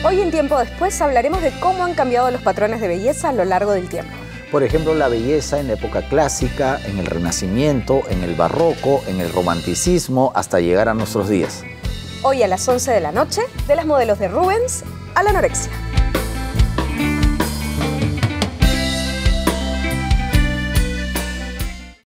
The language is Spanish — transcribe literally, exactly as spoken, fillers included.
Hoy en Tiempo Después hablaremos de cómo han cambiado los patrones de belleza a lo largo del tiempo. Por ejemplo, la belleza en la época clásica, en el Renacimiento, en el Barroco, en el Romanticismo, hasta llegar a nuestros días. Hoy a las once de la noche, de las modelos de Rubens a la anorexia.